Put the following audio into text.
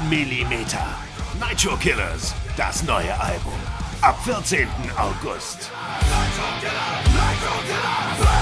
Millimeter. Nitro Killers, das neue Album. Ab 14. August. Nitro Killers!